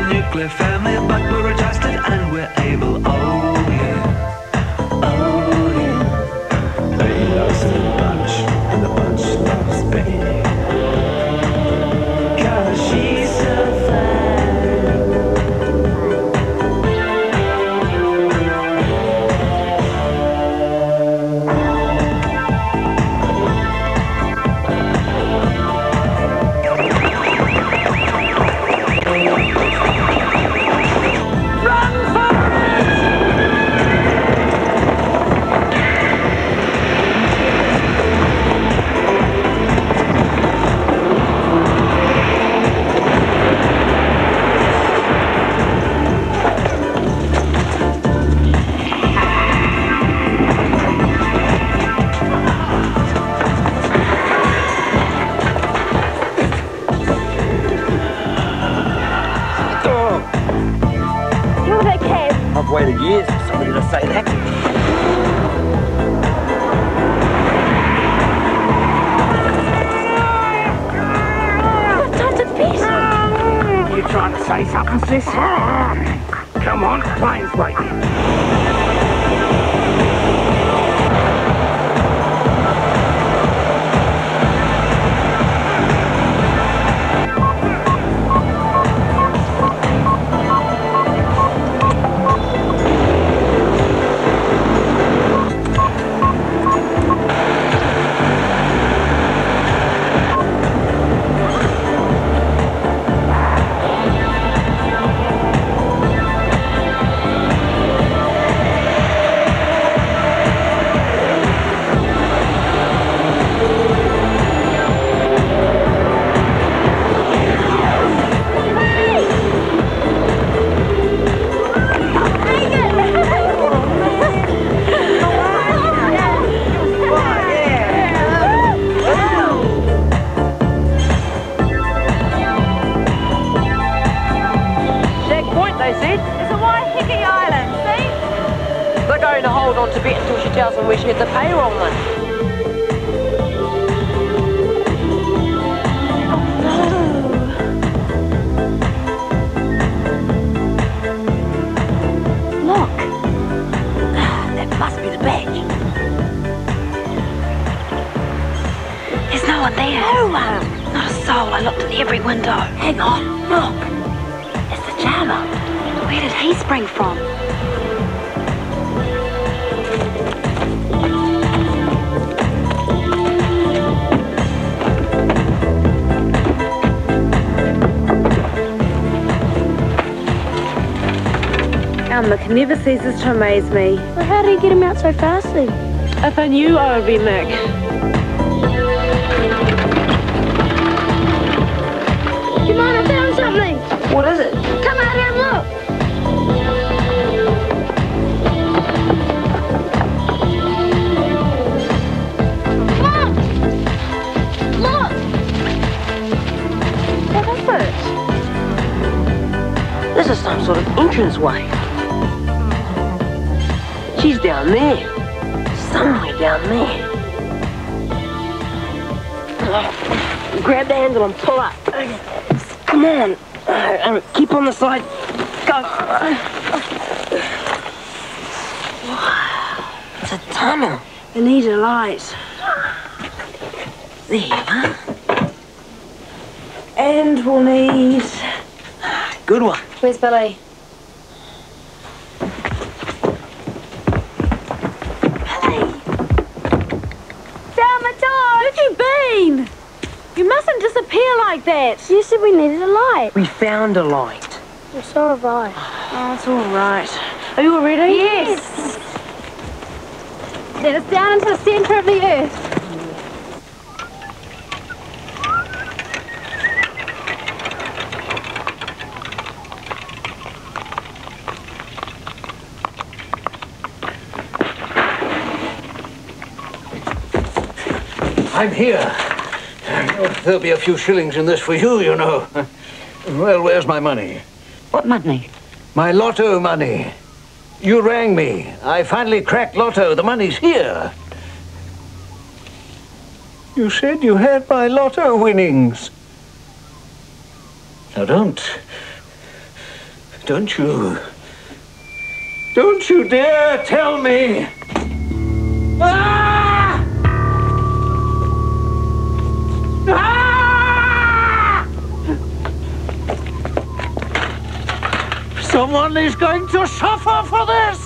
nuclear family, but we're adjusted and we're able. Oh yeah, oh yeah. They loves the bunch, and the bunch loves Betty. 'Cause she's so fine. I've waited years for somebody to say that. What time's it best? You trying to say something, sis? Come on, plane's waiting. On to Bette until she tells them we should get the payroll money. Look. That must be the badge. There's no one there. No one. Not a soul. I looked at every window. Hang on. Look. It's the jailer. Where did he spring from? Mick never ceases to amaze me. Well, how did he get him out so fast then? If I knew I would be Mick. You might have found something. What is it? Come out here and look. Look! What is it? This is some sort of entranceway. She's down there. Somewhere down there. Grab the handle and pull up. Come on. Keep on the side. Go. It's a tunnel. I need a light. There you are. And we'll need... Good one. Where's Billy? You mustn't disappear like that. You said we needed a light. We found a light. Well, so have I. Oh, it's all right. Are you all ready? Yes. Let us down into the centre of the earth. I'm here. There'll be a few shillings in this for you, you know. Well, where's my money? What money? My lotto money. You rang me. I finally cracked lotto. The money's here. You said you had my lotto winnings. Now, Don't you dare tell me! Ah! Ah! Someone is going to suffer for this!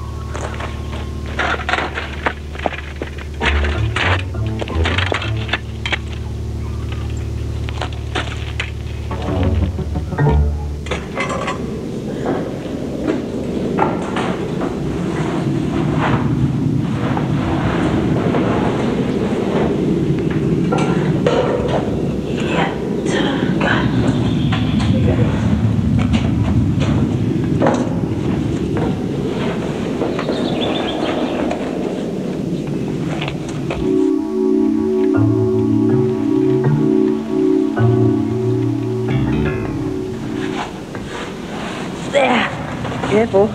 Careful.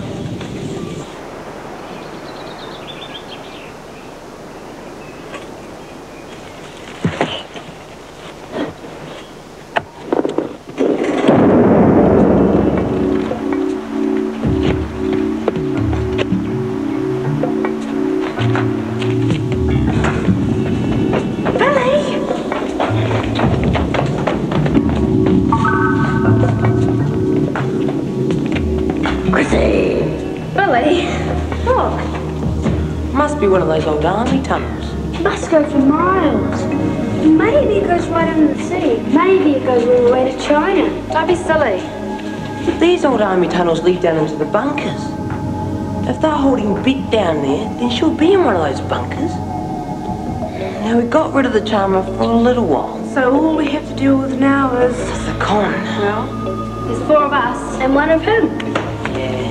Must be one of those old army tunnels. Must go for miles. Maybe it goes right under the sea. Maybe it goes all the way to China. Don't be silly. If these old army tunnels lead down into the bunkers, if they're holding Big down there, then she'll be in one of those bunkers. Now, we got rid of the charmer for a little while. So all we have to deal with now is... The con. Well, There's 4 of us and 1 of him. Yeah.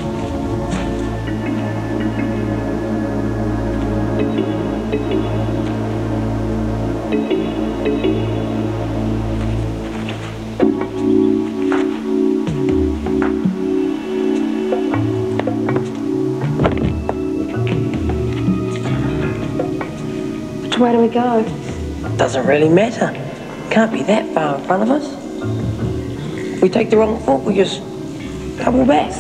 which way do we go? Doesn't really matter. Can't be that far in front of us. If we take the wrong fork, we just double back.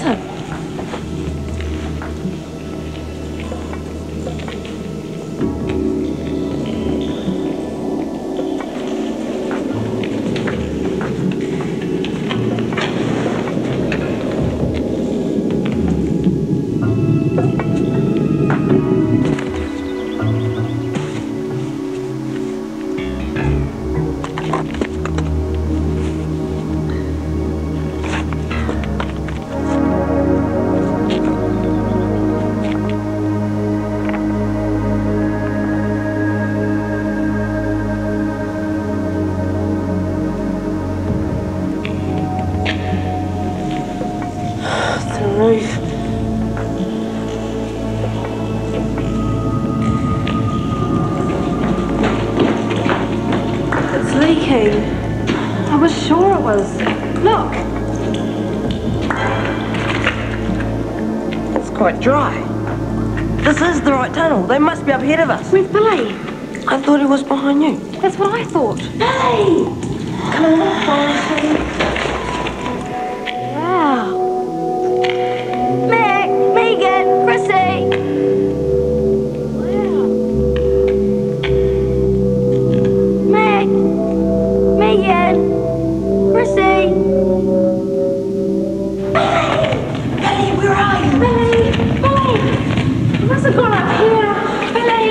It's leaking. I was sure it was. Look. It's quite dry. This is the right tunnel. They must be up ahead of us. Where's Billy? I thought he was behind you. That's what I thought. Billy! Come on, Billy. Wow. Mick, Megan, Chrissy! Wow. Mick, Megan, Chrissy! Billy, where are you? Billy! He must have gone up here. Billy!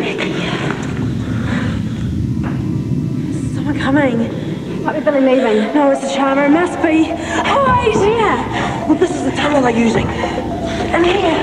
Someone coming. Might be Billy leaving. No, it's the charmer. It must be. Oh, wait. Where? Well, this is the tunnel they're using. In here.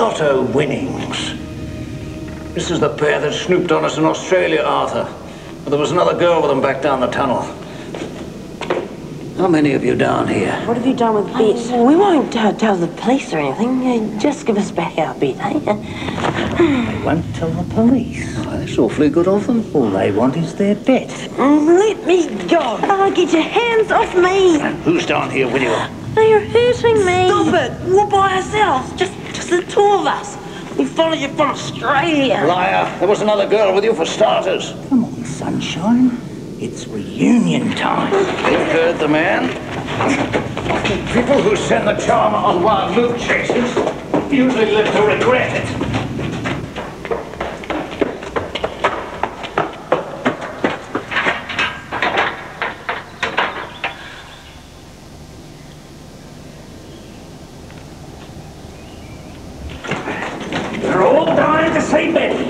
lotto winnings. This is the pair that snooped on us in Australia, Arthur. But there was another girl with them back down the tunnel. How many of you down here? What have you done with bets? We won't tell the police or anything. Just give us back our bet, eh? They won't tell the police. Oh, that's awfully good of them. All they want is their bet. Let me go. Oh, get your hands off me. Who's down here with you? They're hurting me. Stop it. We're by ourselves. Just the two of us. We followed you from Australia. Liar. There was another girl with you for starters. Come on, sunshine. It's reunion time. You heard the man. People who send the charmer on wild loot chases usually live to regret it. They're all dying to see Betty.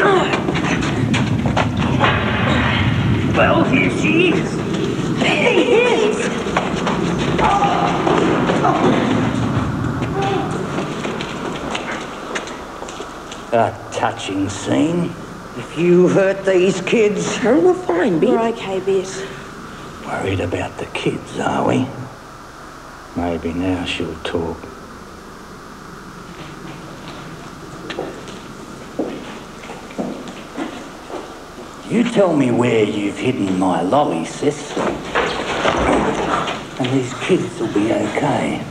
Well, here she is. There he is. A touching scene. If you hurt these kids... We're fine, Bet. We're okay, Bet. Worried about the kids, are we? Maybe now she'll talk. You tell me where you've hidden my lolly, sis. And these kids will be okay.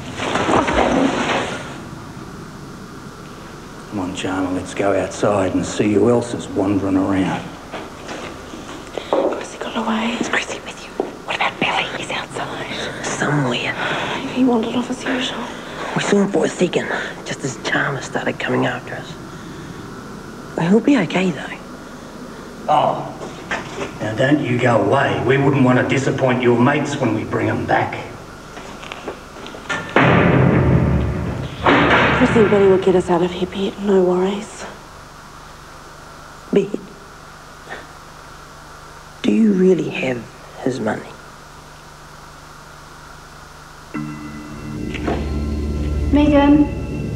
Come on, Charmer, let's go outside and see who else is wandering around. Chrissy got away. Is Chrissy with you? What about Billy? He's outside. Somewhere. Maybe he wandered off as usual. We saw him for a second, just as Charmer started coming after us. He'll be okay, though. Oh, now don't you go away. We wouldn't want to disappoint your mates when we bring them back. Chrissy and Betty will get us out of here, Bet. No worries. Bet, do you really have his money? Megan.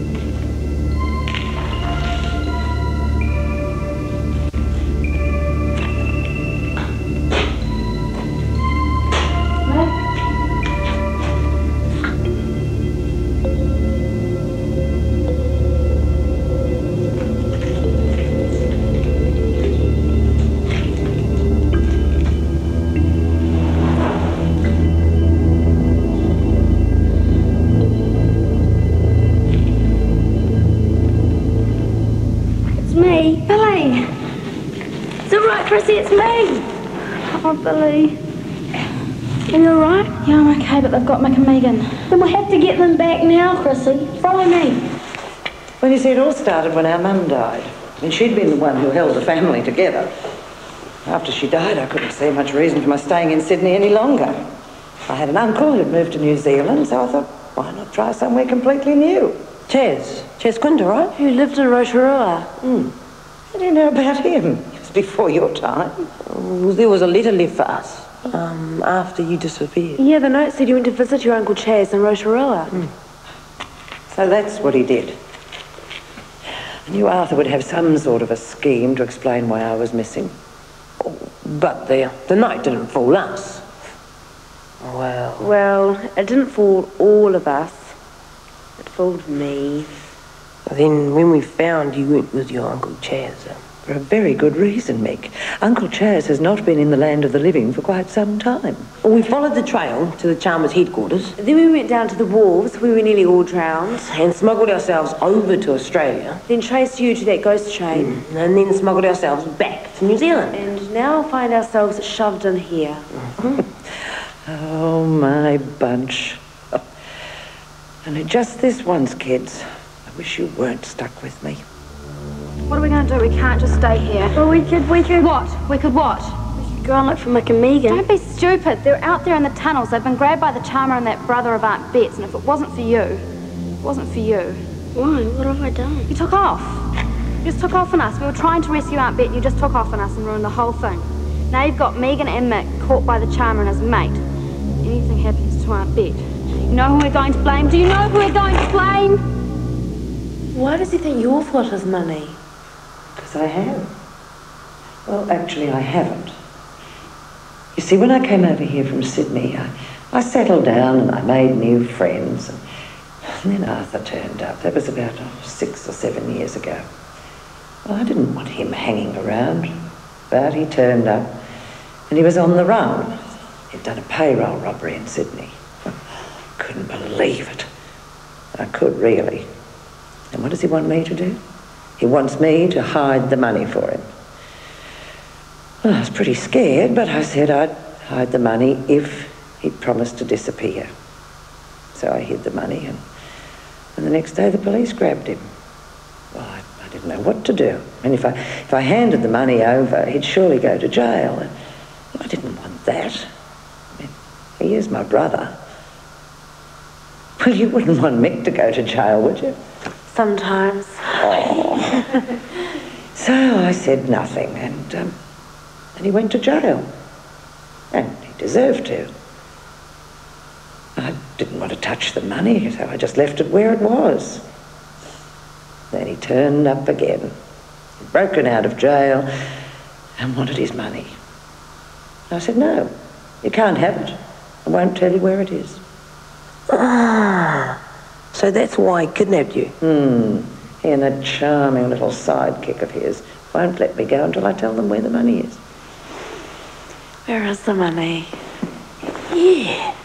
Chrissy, it's me. Oh, Billy. Are you alright? Yeah, I'm okay, but they've got Mick and Megan. Then we'll have to get them back now, Chrissy. Follow me. Well, you see, it all started when our mum died. And she'd been the one who held the family together. After she died, I couldn't see much reason for my staying in Sydney any longer. I had an uncle who'd moved to New Zealand, so I thought, why not try somewhere completely new? Chaz Quinter, right? Who lived in Rotorua. How do you know about him? It was before your time. Well, there was a letter left for us after you disappeared. Yeah, the note said you went to visit your Uncle Chaz in Rotorua. So that's what he did. I knew Arthur would have some sort of a scheme to explain why I was missing. But the note didn't fool us. Well, it didn't fool all of us. It fooled me. Then when we found you went with your Uncle Chaz. For a very good reason, Mick. Uncle Chaz has not been in the land of the living for quite some time. We followed the trail to the Chalmers headquarters. Then we went down to the wharves. We were nearly all drowned. And smuggled ourselves over to Australia. Then traced you to that ghost train. And then smuggled ourselves back to New Zealand. And now find ourselves shoved in here. Oh, my bunch. Oh. And just this once, kids. I wish you weren't stuck with me. What are we going to do? We can't just stay here. Well, we could... What? We could what? We could go and look for Mick and Megan. Don't be stupid. They're out there in the tunnels. They've been grabbed by the charmer and that brother of Aunt Bet's, and if it wasn't for you, Why? What have I done? You took off. You just took off on us. We were trying to rescue Aunt Bet, and you just took off on us and ruined the whole thing. Now you've got Megan and Mick caught by the charmer and his mate. Anything happens to Aunt Bet, you know who we're going to blame? Do you know who we're going to blame? Why does he think you've got his money? Because I have. Well, actually, I haven't. You see, when I came over here from Sydney, I settled down and I made new friends. And then Arthur turned up. That was about 6 or 7 years ago. Well, I didn't want him hanging around, but he turned up and he was on the run. He'd done a payroll robbery in Sydney. Couldn't believe it. I could, really. And what does he want me to do? He wants me to hide the money for him. Well, I was pretty scared, but I said I'd hide the money if he'd promised to disappear. So I hid the money, and the next day the police grabbed him. Well, I didn't know what to do. I mean, if I handed the money over, he'd surely go to jail. And I didn't want that. I mean, he is my brother. Well, you wouldn't want Mick to go to jail, would you? Sometimes. Oh. So I said nothing, and he went to jail. And he deserved to. I didn't want to touch the money, so I just left it where it was. Then he turned up again. He'd broken out of jail and wanted his money. I said, no, you can't have it. I won't tell you where it is. Ah, so that's why he kidnapped you? He and that charming little sidekick of his won't let me go until I tell them where the money is. Where is the money? Yeah.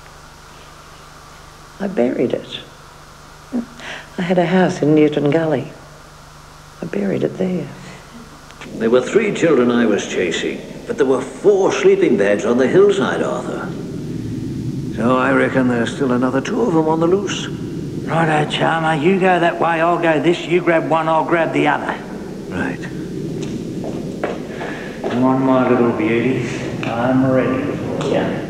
I buried it. I had a house in Newton Gully. I buried it there. There were 3 children I was chasing, but there were 4 sleeping beds on the hillside, Arthur. So I reckon there's still another 2 of them on the loose. Righto, Charmer. You go that way, I'll go this. You grab one, I'll grab the other. Right. Come on, my little beauties. I'm ready for you.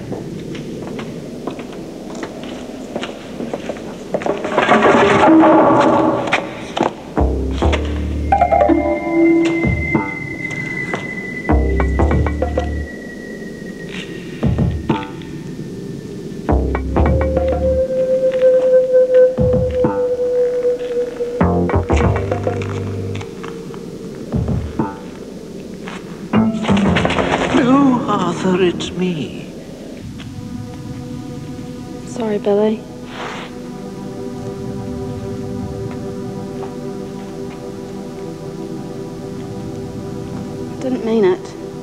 Arthur, it's me. Sorry, Billy. I didn't mean it.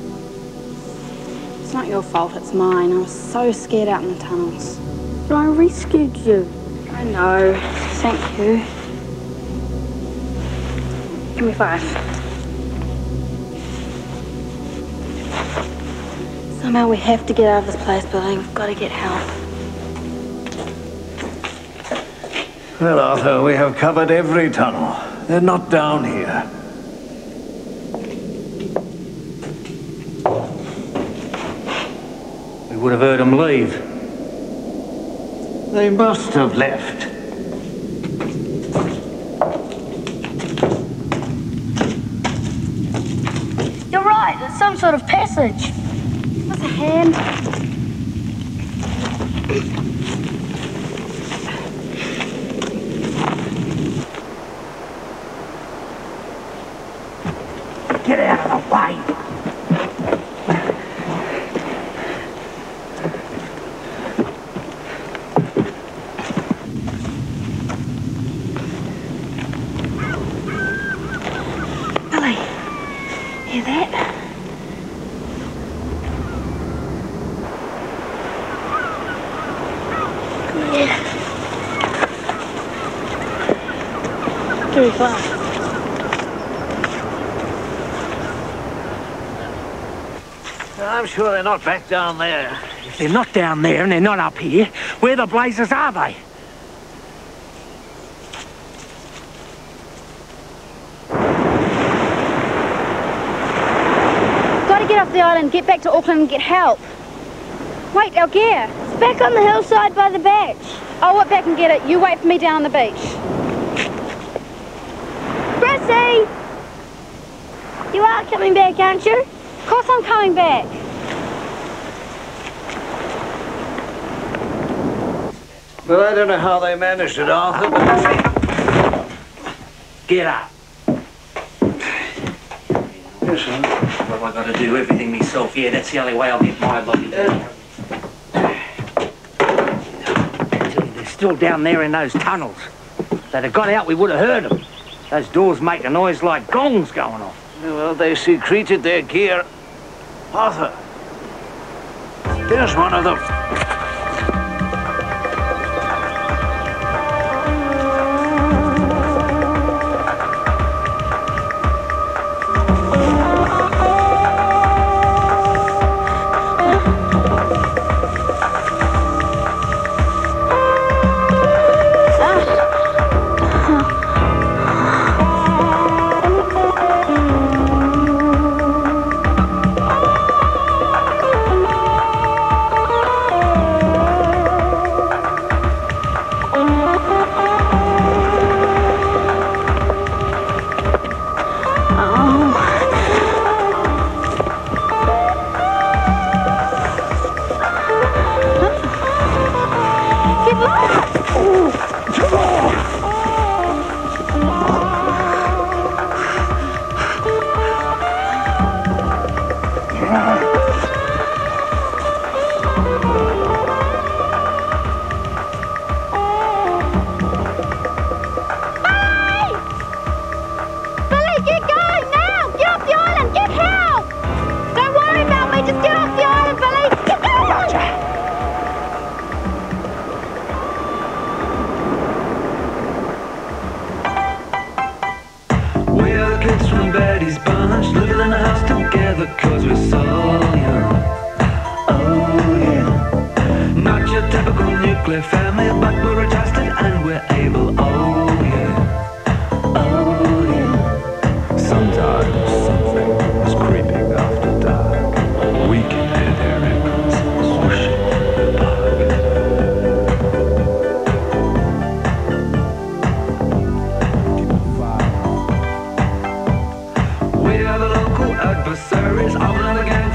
It's not your fault, it's mine. I was so scared out in the tunnels. But I rescued you. I know. Thank you. Give me 5. Somehow we have to get out of this place, Billy. We've got to get help. Well, Arthur, we have covered every tunnel. They're not down here. We would have heard them leave. They must have left. You're right, it's some sort of passage. What's a hand? Get out of the way. Billy, hear that? Very fast. I'm sure they're not back down there. If they're not down there and they're not up here, where the blazes are they? Got to get off the island, get back to Auckland and get help. Wait, our gear. It's back on the hillside by the beach. I'll walk back and get it. You wait for me down on the beach. Chrissy! You are coming back, aren't you? Of course I'm coming back. Well, I don't know how they managed it, Arthur, but Get up. Yes, sir. What have I got to do? Everything myself? Yeah, that's the only way I'll get my lot. They're still down there in those tunnels. If they'd have got out, we would have heard them. Those doors make a noise like gongs going off. Well, they secreted their gear. Arthur, there's one of them. Cause we're so young, oh yeah. Not your typical nuclear family, but we're adjusted and we're able, oh yeah, oh yeah. Sometimes something is creeping after dark. We can hear their echoes swooshing in the park. We are the local adversaries of another gang.